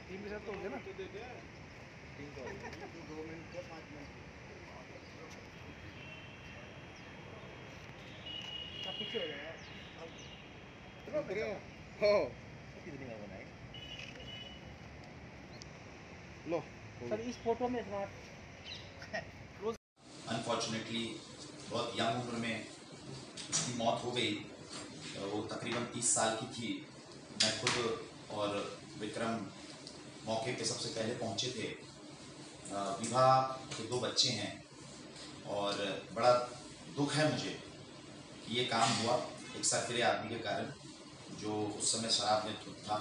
Team के साथ तो हो गया ना। टीम तो 2 मिनट के 5 मिनट पीछे हो जाएगा हो कितनी बार बनाए लो सर इस फोटो में स्मार्ट अनफॉर्चुनेटली बहुत यंग उम्र में उसकी मौत हो गई। वो तकरीबन 30 साल की थी। मैं खुद और विक्रम मौके पे सबसे पहले पहुंचे थे। विभा के 2 बच्चे हैं और बड़ा दुख है मुझे कि ये काम हुआ एक सरफिरे आदमी के कारण जो उस समय शराब में धुत था।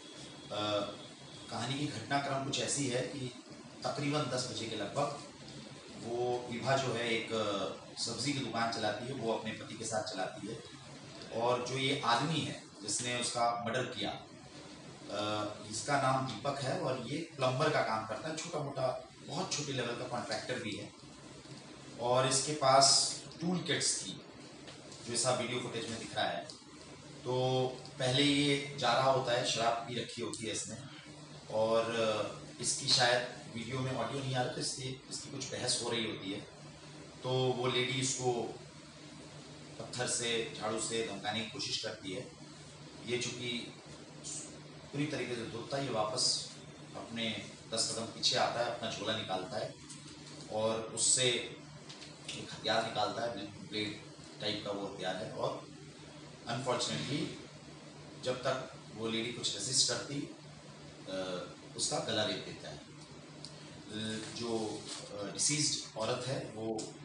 कहानी की घटनाक्रम कुछ ऐसी है कि तकरीबन 10 बजे के लगभग वो विभा जो है एक सब्जी की दुकान चलाती है, वो अपने पति के साथ चलाती है। और जो ये आदमी है जिसने उसका मर्डर किया, इसका नाम दीपक है और ये प्लम्बर का काम करता है, छोटा मोटा बहुत छोटे लेवल का कॉन्ट्रैक्टर भी है। और इसके पास टूल किट्स थी जो ऐसा वीडियो फुटेज में दिख रहा है। तो पहले ये जा रहा होता है, शराब पी रखी होती है इसने, और इसकी शायद वीडियो में ऑडियो नहीं आ रहा था, इसलिए इसकी कुछ बहस हो रही होती है। तो वो लेडी इसको पत्थर से झाड़ू से धमकाने की कोशिश करती है। ये चूँकि पूरी तरीके से धुत था, ये वापस अपने 10 कदम पीछे आता है, अपना झोला निकालता है और उससे एक हथियार निकालता है, ब्लेड टाइप का वो हथियार है। और अनफॉर्चुनेटली जब तक वो लेडी कुछ रेसिस्ट करती, उसका गला रेत देता है। जो डिसीज्ड औरत है वो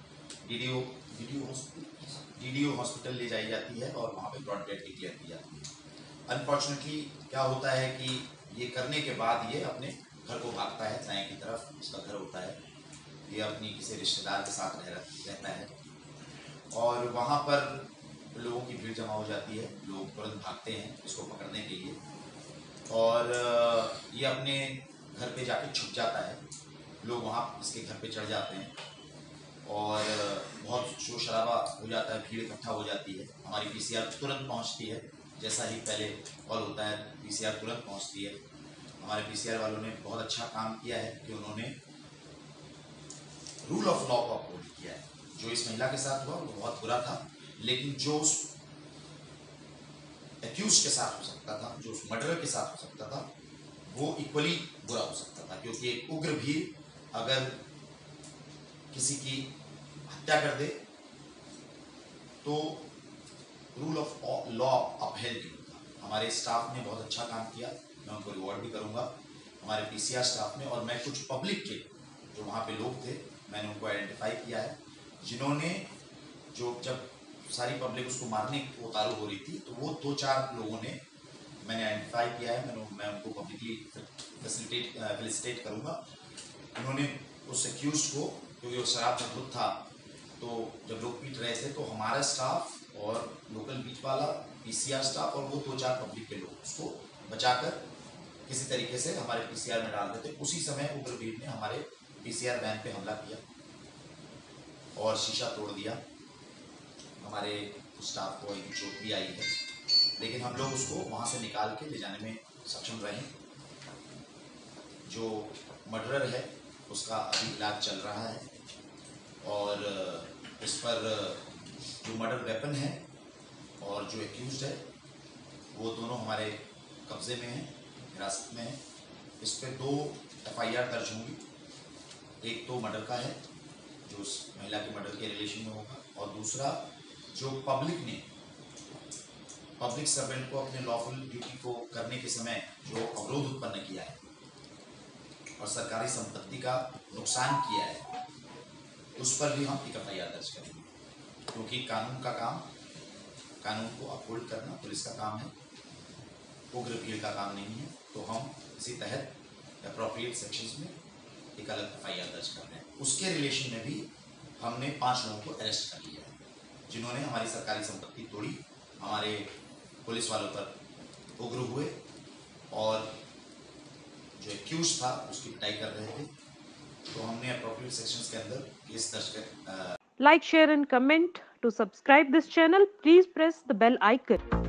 डीडीओ हॉस्पिटल ले जाई जाती है और वहाँ पे ब्रॉड डेड डिक्लेयर की जाती है। अनफॉर्चुनेटली क्या होता है कि ये करने के बाद ये अपने घर को भागता है, साएं की तरफ उसका घर होता है। ये अपनी किसी रिश्तेदार के साथ रहता है और वहाँ पर लोगों की भीड़ जमा हो जाती है। लोग तुरंत भागते हैं इसको पकड़ने के लिए और ये अपने घर पे जाके छुप जाता है। लोग वहाँ इसके घर पे चढ़ जाते हैं और बहुत शोर शराबा हो जाता है, भीड़ इकट्ठा हो जाती है। हमारी पीसीआर तुरंत पहुँचती है, जैसा ही पहले कॉल होता है पीसीआर तुरंत पहुँचती है। हमारे पीसीआर वालों ने बहुत अच्छा काम किया है कि उन्होंने रूल ऑफ लॉ को अपहोल्ड किया है। जो इस महिला के साथ हुआ वो बहुत बुरा था, लेकिन जो उस एक्यूज के साथ हो सकता था, जो उस मर्डरर के साथ हो सकता था, वो इक्वली बुरा हो सकता था। क्योंकि एक उग्र भी अगर किसी की हत्या कर दे तो रूल ऑफ लॉ अपहेल्ड नहीं होता। हमारे स्टाफ ने बहुत अच्छा काम किया, मैं उनको रिवॉर्ड भी करूंगा, हमारे पीसीआर स्टाफ ने। और मैं कुछ पब्लिक के जो वहाँ पे लोग थे मैंने उनको आइडेंटिफाई किया है, जिन्होंने जो जब सारी पब्लिक उसको मारने को उतारू हो रही थी तो वो 2-4 लोगों ने मैंने आइडेंटिफाई किया है। मैं उनको पब्लिकली फेलिसिटेट करूँगा। उन्होंने उस एक्यूज को, क्योंकि वो शराब में धुत था, तो जब लोग पीट रहे थे तो हमारा स्टाफ और लोकल बीच वाला पीसीआर स्टाफ और वो 2-4 पब्लिक के लोग उसको बचाकर किसी तरीके से हमारे पीसीआर में डाल देते। उसी समय उग्रवीर ने हमारे पीसीआर वैन पे हमला किया और शीशा तोड़ दिया। हमारे स्टाफ को एक चोट भी आई है, लेकिन हम लोग उसको वहाँ से निकाल के ले जाने में सक्षम रहे। जो मर्डरर है उसका अभी इलाज चल रहा है और इस पर जो मर्डर वेपन है और जो एक्यूज्ड है वो दोनों हमारे कब्जे में हैं, हिरासत में हैं। इस पर 2 FIR दर्ज होंगी। एक तो मर्डर का है जो उस महिला के मर्डर के रिलेशन में होगा, और दूसरा जो पब्लिक सर्वेंट को अपने लॉफुल ड्यूटी को करने के समय जो अवरोध उत्पन्न किया है और सरकारी संपत्ति का नुकसान किया है, उस पर भी हम एक FIR दर्ज करेंगे। क्योंकि कानून को अपहोल्ड करना पुलिस का काम है, उग्र भीड़ का काम नहीं है। तो हम इसी तहत एप्रोप्रिएट सेक्शंस में एक अलग FIR दर्ज कर रहे हैं। उसके रिलेशन में भी हमने 5 लोगों को अरेस्ट कर लिया है, जिन्होंने हमारी सरकारी संपत्ति तोड़ी, हमारे पुलिस वालों पर उग्र हुए और जो एक्यूज था उसकी पिटाई कर रहे थे। तो हमने एप्रोप्रिएट सेक्शंस के अंदर केस दर्ज कर Like, share and comment. To subscribe this channel, please press the bell icon.